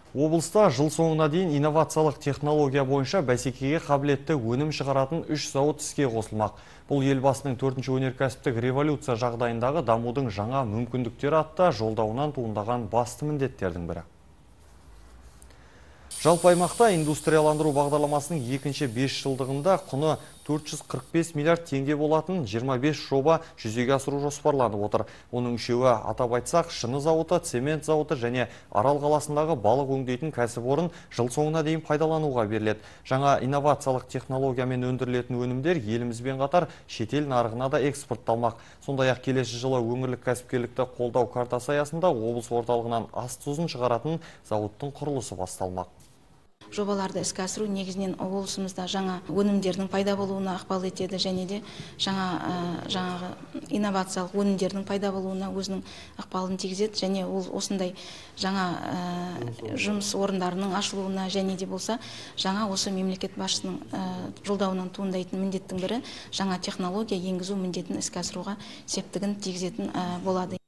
Облыста жыл соңына дейін инновациялық технология бойынша бәсекеге қабілетті өнім шығаратын 3 зауыт іске қосылмақ. Бұл елбасының 4-ші өнеркәсіптік революция жағдайындағы дамудың жаңа мүмкіндіктері атты жолдауынан туындаған басты міндеттердің бірі. Жалпы аймақта индустрияландыру бағдарламасының екінші 5 жылдығында құны 445 миллиард теңге болатын 25 жоба жүзеге асыру жоспарланып отыр. Оның үшеуі атап айтсақ, шыны зауыты, цемент зауыты және Арал қаласындағы балық өңдейтін кәсіпорын жыл соңына дейін пайдалануға беріледі. Жаңа инновациялық технологиямен өндірілетін өнімдер елімізбен қатар шетел нарығына да экспортталмақ. Сондай-ақ келесі жылы өңірлік кәсіпкерлікті қолдау картасы аясында облыс орталығынан ас тұзын шығаратын зауыттың құрылысы басталмақ. Жобаларды іске асыру негізінен облысымызда жаңа өнімдердің пайда болуына ықпал етеді және де жаңағы инновациялық өнімдердің пайда болуына өзінің ықпалын тигізеді және ол осындай жаңа жұмыс орындарының ашылуына және де болса жаңа осы мемлекет басшысының жолдауынан туындайтын міндеттің бірі жаңа технология енгізу міндетін іске асыруға септігін тигізетін болады.